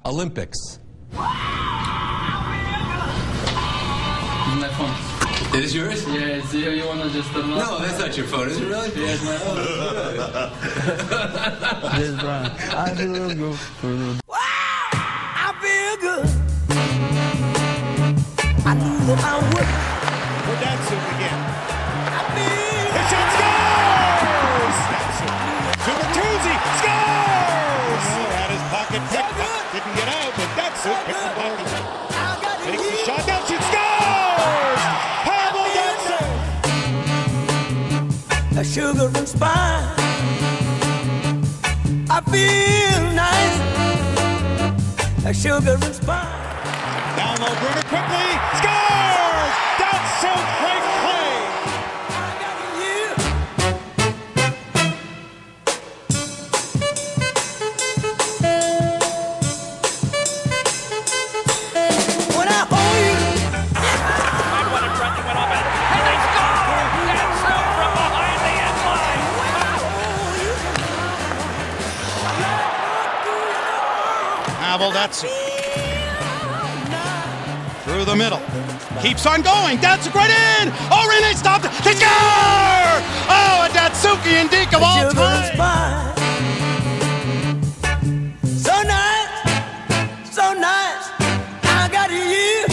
Olympics. Isn't that fun? It is yours? Yeah, it's you want to just turn it off? No, that's not your phone, is it really? Yeah, it's my phone. Yes, Brian. I feel good. Wow, I feel good. I knew that I would. For Datsuk again. I feel The shot scores! Datsuk to Bertuzzi, scores! Had his pocket picked, didn't get out, but Datsuk picked the pocket. I got it. Takes the shot down, shoots, scores! Pavel Datsuk! A sugar and spice. I feel nice. A sugar and spice. Down low, Bruder quickly, scores! Datsuk, great play! I got you. When I hold you. And what a front went up and they score! Datsuk from behind the end line. Pavel Datsuk through the middle, keeps on going. Datsuk right in. Oh, Rene stopped it. They score! Oh, a Datsukian deke of all Sugar and time. spice. So nice, so nice. I got you.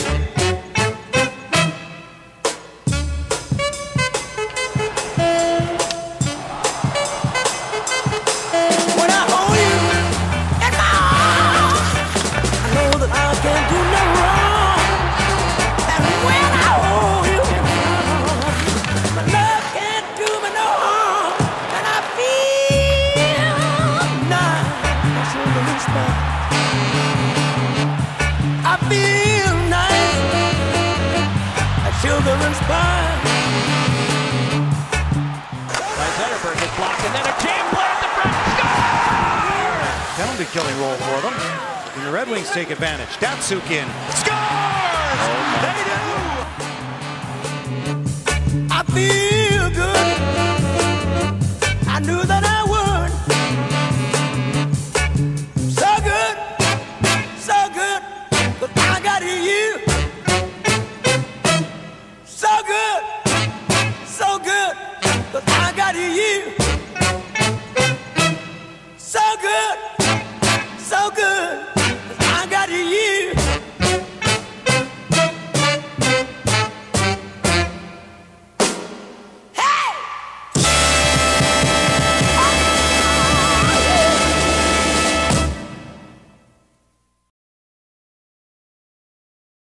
When I hold you in my arms, I know that I can't do no wrong. And when I hold you in my arms, my love can't do me no harm. And I feel nice, sugar and spice. I feel nice, sugar and spice. By Zetterberg is blocked and then a jam play at the front. Score! Penalty killing role for them. And the Red Wings take advantage. Datsuk in. Scores! They do! I feel